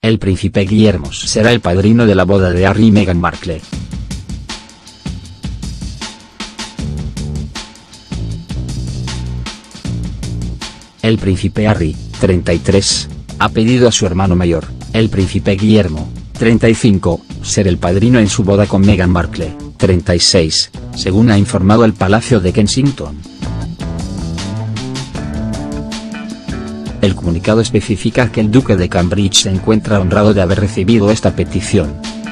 El príncipe Guillermo será el padrino de la boda de Harry y Meghan Markle. El príncipe Harry, 33, ha pedido a su hermano mayor, el príncipe Guillermo, 35, ser el padrino en su boda con Meghan Markle, 36, según ha informado el Palacio de Kensington. El comunicado especifica que el duque de Cambridge se encuentra honrado de haber recibido esta petición.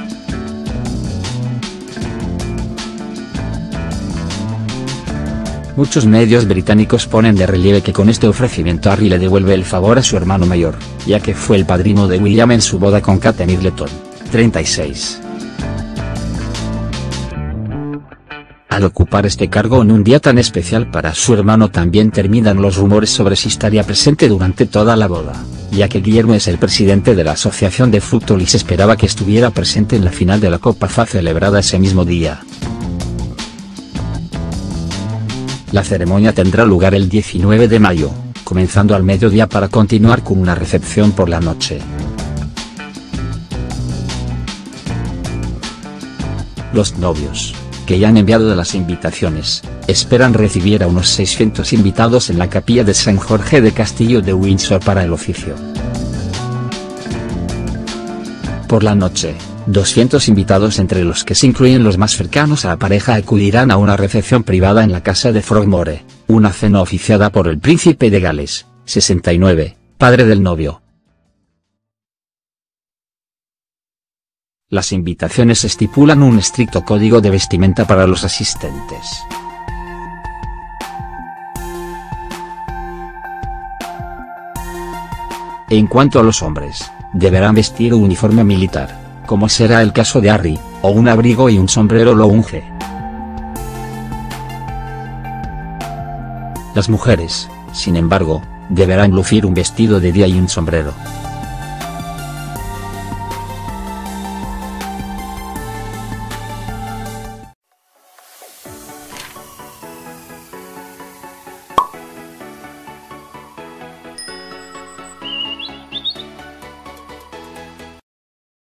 Muchos medios británicos ponen de relieve que con este ofrecimiento Harry le devuelve el favor a su hermano mayor, ya que fue el padrino de William en su boda con Kate Middleton, 36. Al ocupar este cargo en un día tan especial para su hermano también terminan los rumores sobre si estaría presente durante toda la boda, ya que Guillermo es el presidente de la Asociación de Fútbol y se esperaba que estuviera presente en la final de la Copa FA celebrada ese mismo día. La ceremonia tendrá lugar el 19 de mayo, comenzando al mediodía para continuar con una recepción por la noche. Los novios, que ya han enviado las invitaciones, esperan recibir a unos 600 invitados en la capilla de San Jorge de Castillo de Windsor para el oficio. Por la noche, 200 invitados entre los que se incluyen los más cercanos a la pareja acudirán a una recepción privada en la casa de Frogmore, una cena oficiada por el príncipe de Gales, 69, padre del novio. Las invitaciones estipulan un estricto código de vestimenta para los asistentes. En cuanto a los hombres, deberán vestir un uniforme militar, como será el caso de Harry, o un abrigo y un sombrero lounge. Las mujeres, sin embargo, deberán lucir un vestido de día y un sombrero.